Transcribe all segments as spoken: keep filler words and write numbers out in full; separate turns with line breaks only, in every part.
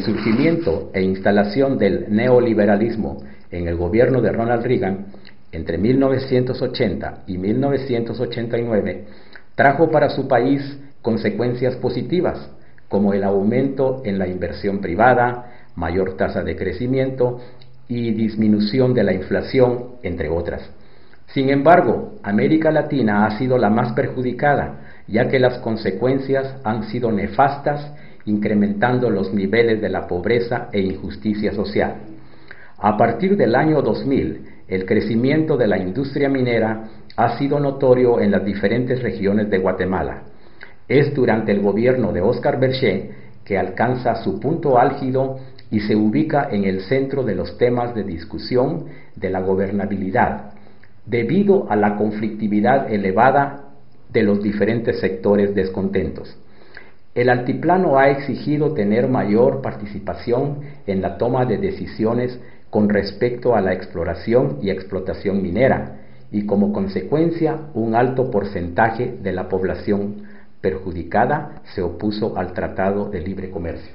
el surgimiento e instalación del neoliberalismo en el gobierno de Ronald Reagan, entre mil novecientos ochenta y mil novecientos ochenta y nueve, trajo para su país consecuencias positivas, como el aumento en la inversión privada, mayor tasa de crecimiento y disminución de la inflación, entre otras. Sin embargo, América Latina ha sido la más perjudicada, ya que las consecuencias han sido nefastas, incrementando los niveles de la pobreza e injusticia social. A partir del año dos mil, el crecimiento de la industria minera ha sido notorio en las diferentes regiones de Guatemala. Es durante el gobierno de Óscar Berché que alcanza su punto álgido y se ubica en el centro de los temas de discusión de la gobernabilidad, debido a la conflictividad elevada de los diferentes sectores descontentos. El altiplano ha exigido tener mayor participación en la toma de decisiones con respecto a la exploración y explotación minera, y como consecuencia un alto porcentaje de la población perjudicada se opuso al Tratado de Libre Comercio.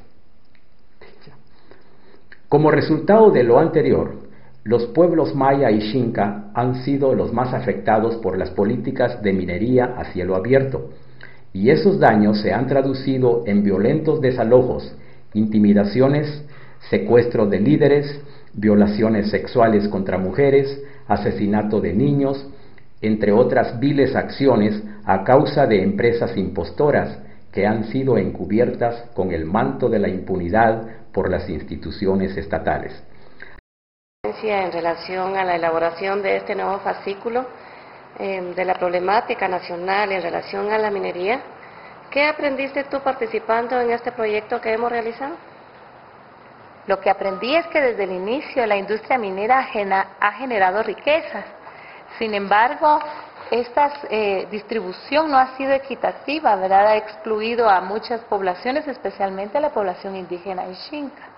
Como resultado de lo anterior, los pueblos maya y xinca han sido los más afectados por las políticas de minería a cielo abierto, y esos daños se han traducido en violentos desalojos, intimidaciones, secuestro de líderes, violaciones sexuales contra mujeres, asesinato de niños, entre otras viles acciones a causa de empresas impostoras que han sido encubiertas con el manto de la impunidad por las instituciones estatales.
En relación a la elaboración de este nuevo fascículo eh, de la problemática nacional en relación a la minería, ¿qué aprendiste tú participando en este proyecto que hemos realizado?
Lo que aprendí es que desde el inicio la industria minera ha generado riquezas. Sin embargo, esta eh, distribución no ha sido equitativa, ¿verdad? Ha excluido a muchas poblaciones, especialmente a la población indígena y xinca.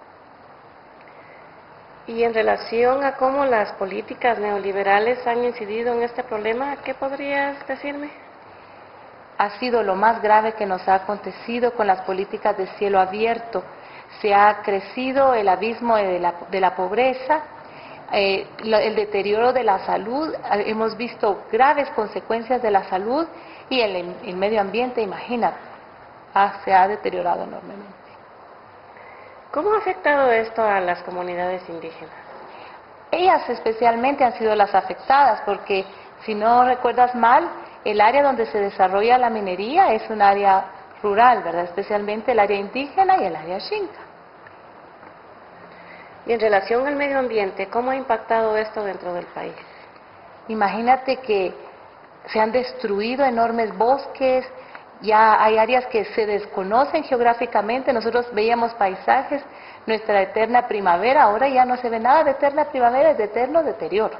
Y en relación a cómo las políticas neoliberales han incidido en este problema, ¿qué podrías decirme?
Ha sido lo más grave que nos ha acontecido con las políticas de cielo abierto. Se ha crecido el abismo de la, de la pobreza, eh, el deterioro de la salud, hemos visto graves consecuencias de la salud y el, el medio ambiente, imagínate, ha, se ha deteriorado enormemente.
¿Cómo ha afectado esto a las comunidades indígenas?
Ellas especialmente han sido las afectadas porque, si no recuerdas mal, el área donde se desarrolla la minería es un área rural, ¿verdad? Especialmente el área indígena y el área xinca.
Y en relación al medio ambiente, ¿cómo ha impactado esto dentro del país?
Imagínate que se han destruido enormes bosques, ya hay áreas que se desconocen geográficamente. Nosotros veíamos paisajes, nuestra eterna primavera, ahora ya no se ve nada de eterna primavera, es de eterno deterioro.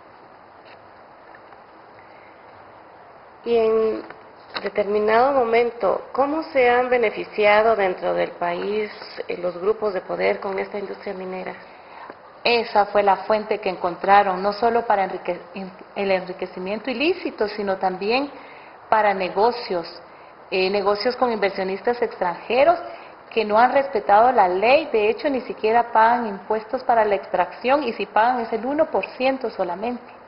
Y en determinado momento, ¿cómo se han beneficiado dentro del país los grupos de poder con esta industria minera?
Esa fue la fuente que encontraron, no solo para enrique- el enriquecimiento ilícito, sino también para negocios, eh, negocios con inversionistas extranjeros que no han respetado la ley. De hecho, ni siquiera pagan impuestos para la extracción, y si pagan es el uno por ciento solamente.